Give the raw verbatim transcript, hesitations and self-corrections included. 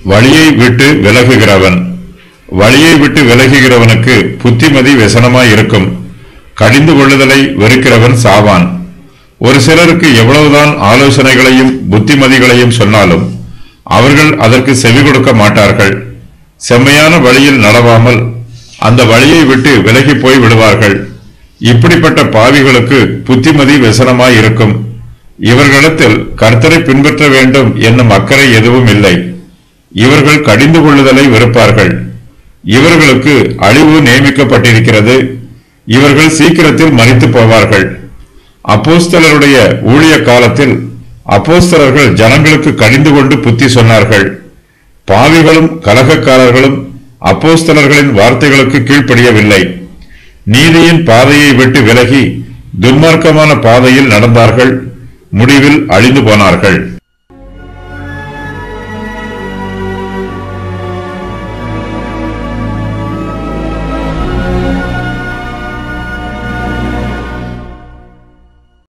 வழியை விட்டு விலகுகிறவன். வழியை விட்டு விலகுகிறவனுக்கு புத்திமதி व्यसனமாய் இருக்கும். கடிந்து கொள்ளுதலை வெறுக்கிறவன் சாவான். ஒரு சிலருக்கு எவ்வளவுதான் ஆலோசனைகளையும் புத்திமதிகளையும் சொன்னாலும் அவர்கள் அதற்கு செவி கொடுக்க மாட்டார்கள். செம்மையான வழியில் நடவாமல் அந்த வழியை விட்டு விலகி போய் விடுவார்கள். இப்படிப்பட்ட பாவிகளுக்கு புத்திமதி व्यसனமாய் இருக்கும். இவர்களிடத்தில் கர்த்தரை பின்பற்ற வேண்டும் என்னும் அக்கறை எதுவும் இல்லை. இவர்கள் கடிந்து கொள்ளுதலை வெறுப்பார்கள். இவர்களுக்கு அழிவு நியமிக்கப்பட்டிருக்கிறது. இவர்கள் சீக்கிரத்தில் மரித்து போவார்கள். அப்போஸ்தலருடைய ஊழிய காலத்தில் அப்போஸ்தலர்கள் ஜனங்களுக்கு கடிந்து கொண்டு புத்தி சொன்னார்கள். பாவிகளும் கலகக்காரர்களும் அப்போஸ்தலர்களின் வார்த்தைகளுக்கு கீழ்ப்படியவில்லை. நீதியின் பாதையை விட்டு விலகி துன்மார்க்கமான பாதையில் நடந்தார்கள். முடிவில் அழிந்து போனார்கள்.